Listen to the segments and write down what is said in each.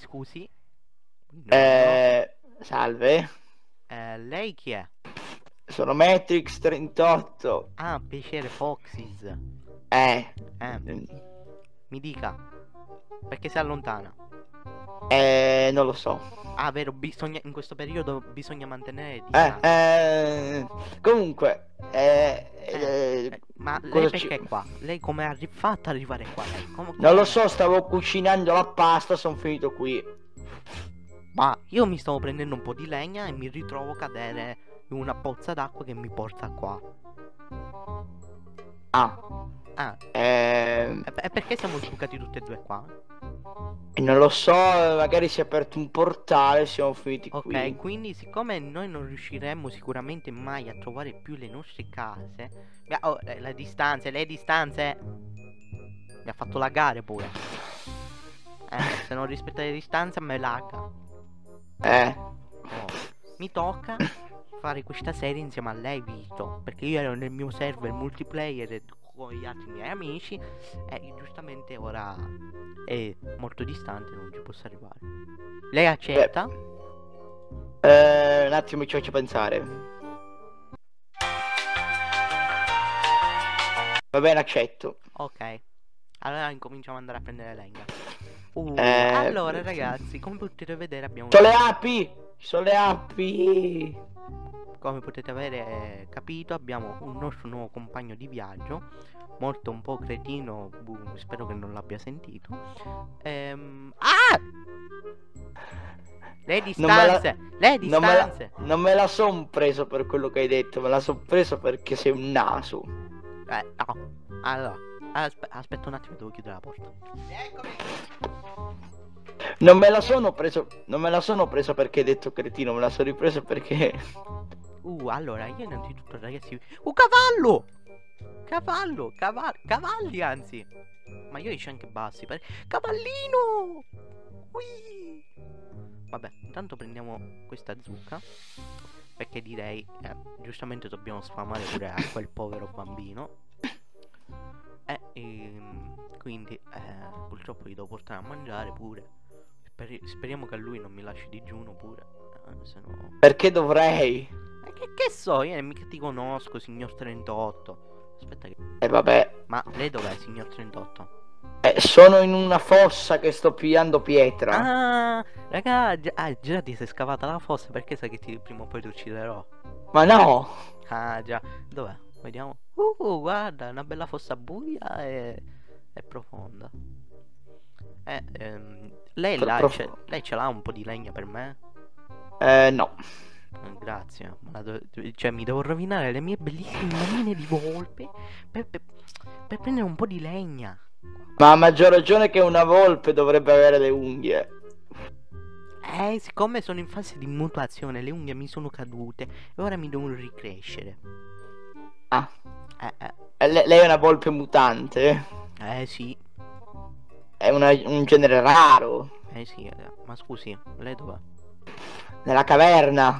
scusi? No. Salve, Lei chi è? sono Matrix 38. Ah, piacere, Foxys. Eh, Mi dica, perché si allontana? non lo so. Ah, vero, in questo periodo bisogna mantenere distanza. Comunque, Ma lei cosa perché è qua? Lei come ha fatto ad arrivare qua? Lei? Non lo Come? so, stavo cucinando la pasta, sono finito qui. Ma io mi stavo prendendo un po' di legna e mi ritrovo a cadere in una pozza d'acqua che mi porta qua. Ah, Ah, e e perché siamo sbucati tutti e due qua? non lo so, magari si è aperto un portale, siamo finiti Ok, qui. quindi siccome noi non riusciremo sicuramente mai a trovare più le nostre case. Le distanze. Mi ha fatto laggare pure. Se non rispetta le distanze me lagga. Mi tocca fare questa serie insieme a lei, Vito. Perché io ero nel mio server multiplayer con gli altri miei amici. E giustamente ora è molto distante, non ci posso arrivare. Lei accetta? Un attimo ci faccio pensare. Va bene, accetto. Ok. Allora incominciamo ad andare a prendere legna. Allora ragazzi, come potete vedere abbiamo... Sono le api! Sono le api! Come potete avere capito abbiamo un nostro nuovo compagno di viaggio. Molto un po' cretino, spero che non l'abbia sentito. Le distanze! Le distanze! Non me la son preso per quello che hai detto, me la son preso perché sei un naso. No. Allora, aspetta un attimo, devo chiudere la porta. Eccomi. Non me la sono preso perché hai detto cretino, me la sono ripreso perché... Allora, io innanzitutto ragazzi... cavallo! Cavalli anzi! Ma io dice anche bassi, cavallino! Ui! Vabbè, intanto prendiamo questa zucca. Perché direi, giustamente dobbiamo sfamare pure a quel povero bambino. Quindi purtroppo gli devo portare a mangiare pure. Speriamo che a lui non mi lasci digiuno pure. Se no... Perché dovrei? Che so, io mica ti conosco, signor 38. Aspetta che... vabbè. Ma lei dov'è, signor 38? Sono in una fossa che sto pigliando pietra. Ah, raga, già ti sei scavata la fossa, perché sai che prima o poi ti ucciderò. Ma no! Ah già, dov'è? Vediamo. Guarda, una bella fossa buia e profonda. Lei ce l'ha un po' di legna per me? No. Grazie. Cioè, mi devo rovinare le mie bellissime manine di volpe per prendere un po' di legna. Ma a maggior ragione che una volpe dovrebbe avere le unghie. Siccome sono in fase di mutazione, le unghie mi sono cadute e ora mi devono ricrescere. Ah. Lei è una volpe mutante? Sì. È un genere raro. Sì, ma scusi, lei dov'è? Nella caverna.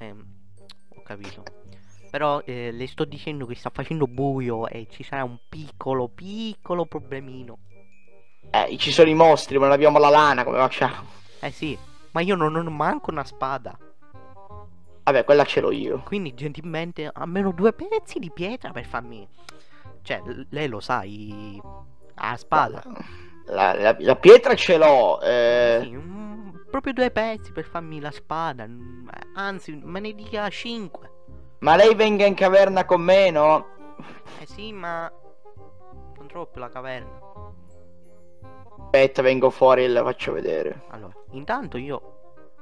Ho capito. Però le sto dicendo che sta facendo buio e ci sarà un piccolo problemino. Ci sono i mostri, ma non abbiamo la lana, come facciamo? Sì, ma io non ho manco una spada. Vabbè, quella ce l'ho io. Quindi gentilmente almeno 2 pezzi di pietra per farmi... Cioè, lei lo sa, la spada. La pietra ce l'ho. Sì, proprio 2 pezzi per farmi la spada. Anzi, me ne dia 5. Ma lei venga in caverna con me, no? Sì, ma non trovo più la caverna. Aspetta, vengo fuori e la faccio vedere. Allora, intanto io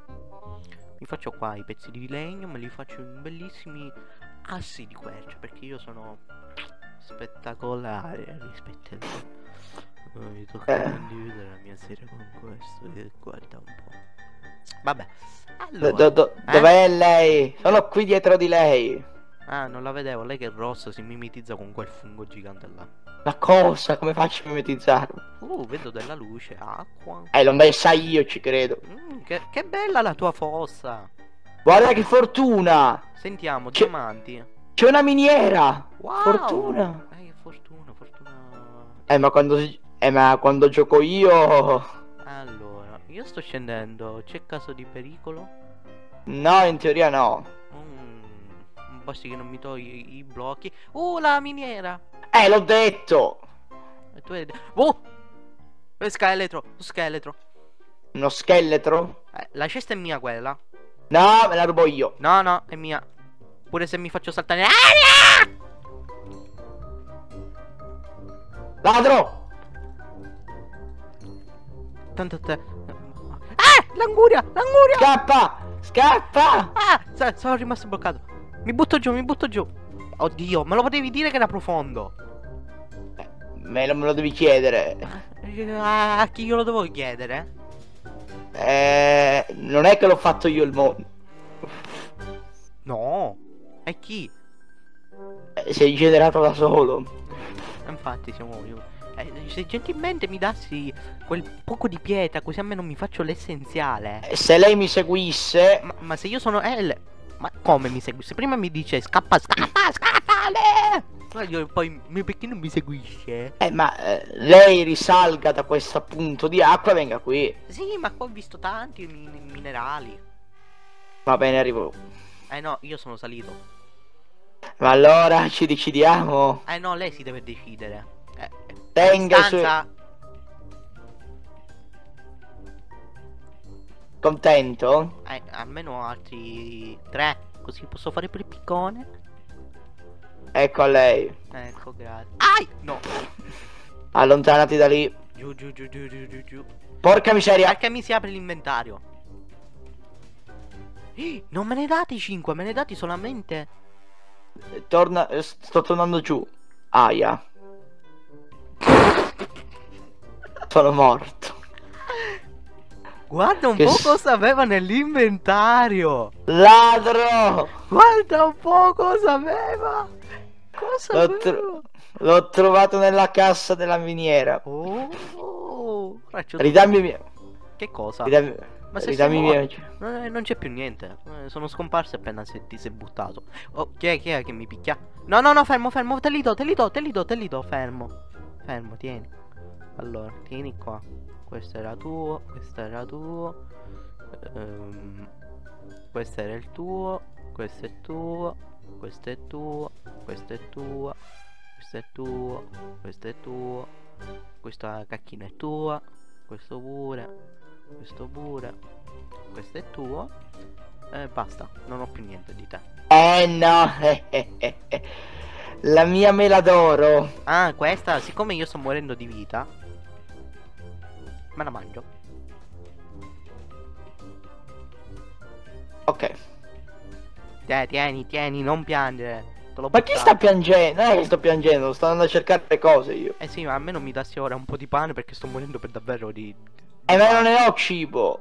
mi faccio qua i pezzi di legno, me li faccio in bellissimi assi di quercia, perché io sono spettacolare rispetto a te. Mi tocca condividere la mia serie con questo e guarda un po'. Vabbè, allora dov'è lei? Sono qui dietro di lei. Ah, non la vedevo, lei che è rossa si mimetizza con quel fungo gigante là. Ma cosa? Come faccio a mimetizzarmi? Vedo della luce, acqua. Lo sai io, ci credo. Che bella la tua fossa. Guarda che fortuna. Sentiamo, diamanti. C'è una miniera. Wow. Fortuna. Che fortuna. Ma quando gioco io... Allora, io sto scendendo. C'è caso di pericolo? No, in teoria no. Basti che non mi togli i blocchi. La miniera! L'ho detto! E tu hai... Oh! Scheletro! Scheletro! Uno scheletro? La cesta è mia quella. No, me la rubo io. No, no, è mia. Pure se mi faccio saltare in aria! Ladro! Tanto a te. L'anguria! L'anguria! Scappa! Scappa! Sono rimasto bloccato. Mi butto giù, mi butto giù. Oddio, me lo potevi dire che era profondo. Me lo devi chiedere. A chi glielo devo chiedere? Non è che l'ho fatto io il mondo. No. E chi? Sei generato da solo. Infatti siamo io. Se gentilmente mi dassi quel poco di pietra, così almeno mi faccio l'essenziale. Se lei mi seguisse. Ma se io sono ma come mi seguisse? Prima mi dice scappa, scappa, scappale! Poi perché non mi seguisce? Ma lei risalga da questo punto di acqua e venga qui. Sì, ma qua ho visto tanti minerali. Va bene, arrivo. No, io sono salito. Ma allora ci decidiamo. No, lei si deve decidere. Tenga su. Stanza. Contento? Almeno altri 3. Così posso fare per il piccone. Ecco a lei. Ecco, grazie. No. Allontanati da lì. Giù, giù, giù, giù, giù, giù, giù. Porca miseria. Perché mi si apre l'inventario? Non me ne date 5, me ne date solamente. Torna. Sto tornando giù. Aia. Sono morto. Guarda un po' cosa aveva nell'inventario. Ladro. Guarda un po' cosa aveva. Cosa aveva? L'ho trovato nella cassa della miniera. Ridammi mia. Che cosa? Ma se ridammi mia. Non c'è più niente. Sono scomparso appena ti sei buttato. Chi è che mi picchia? No, no, no, fermo, fermo. Te li do, fermo. Fermo, tieni. Allora, tieni qua. Questo era tuo, questo era tuo. Questo era il tuo. Questo è tuo. Questo è tuo. Questo è tuo. Questo è tuo. Questo è tuo. Questa cacchina è tua. Questo pure. Questo pure. Questo è tuo. Basta, non ho più niente di te. No. La mia mela d'oro. Questa, siccome io sto morendo di vita, me la mangio. Ok. Tieni, non piangere. Ma chi sta piangendo? Non è che sto piangendo, sto andando a cercare le cose io. Sì, ma almeno mi dassi ora un po' di pane perché sto morendo per davvero di ma non ne ho cibo.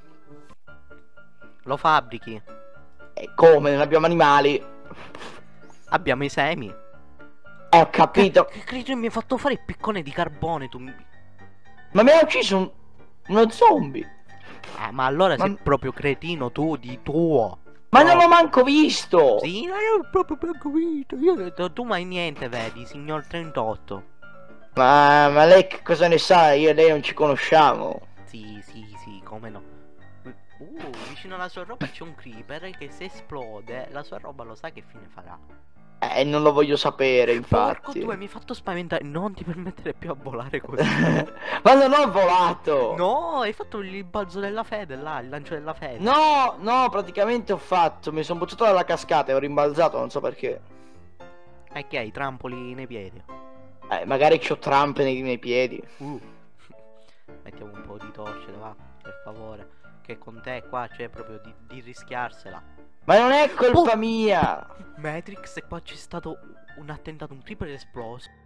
Lo fabbrichi. Come? Non abbiamo animali. Abbiamo i semi. Ho capito. Che credo mi hai fatto fare il piccone di carbone tu. Ma mi ha ucciso uno zombie. Ma allora sei proprio cretino tu di tuo. Ma non l'ho manco visto. Sì, non l'ho proprio manco visto. Io ho detto, tu mai niente vedi, signor 38. Ma lei che cosa ne sa? Io e lei non ci conosciamo. Sì, come no. Vicino alla sua roba c'è un creeper che se esplode la sua roba lo sa che fine farà. Non lo voglio sapere, infatti. Porco, tu mi hai fatto spaventare. Non ti permettere più a volare così. Ma non ho volato. No, hai fatto il balzo della fede là, il lancio della fede. No, praticamente ho fatto. Mi sono buttato dalla cascata e ho rimbalzato, non so perché. Che hai trampoli nei piedi. Magari c'ho trampe nei miei piedi. Mettiamo un po' di torce, va, per favore. Che con te qua c'è proprio di rischiarsela. Ma non è colpa mia. Matrix, e qua c'è stato un attentato, un creeper esploso.